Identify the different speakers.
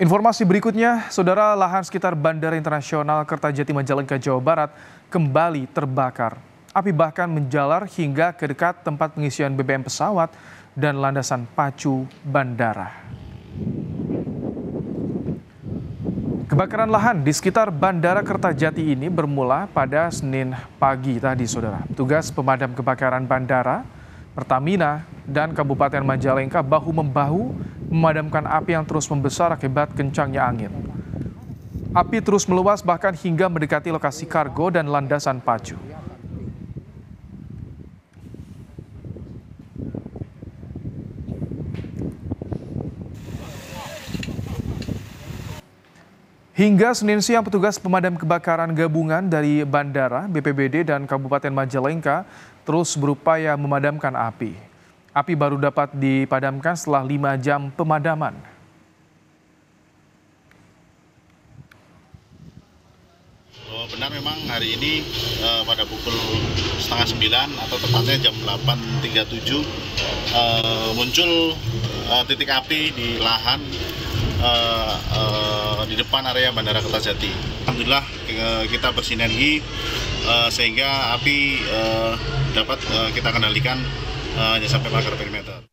Speaker 1: Informasi berikutnya, saudara, lahan sekitar Bandara Internasional Kertajati Majalengka, Jawa Barat kembali terbakar. Api bahkan menjalar hingga ke dekat tempat pengisian BBM pesawat dan landasan pacu bandara. Kebakaran lahan di sekitar Bandara Kertajati ini bermula pada Senin pagi tadi, saudara. Tugas pemadam kebakaran bandara, Pertamina, dan Kabupaten Majalengka bahu-membahu memadamkan api yang terus membesar akibat kencangnya angin. Api terus meluas bahkan hingga mendekati lokasi kargo dan landasan pacu. Hingga Senin siang, petugas pemadam kebakaran gabungan dari bandara, BPBD, dan Kabupaten Majalengka terus berupaya memadamkan api. Api baru dapat dipadamkan setelah 5 jam pemadaman.
Speaker 2: Benar memang hari ini pada pukul 8:30 atau tepatnya jam 8.37 muncul titik api di lahan di depan area Bandara Kertajati. Alhamdulillah kita bersinergi sehingga api dapat kita kendalikan hanya sampai pagar perimeter.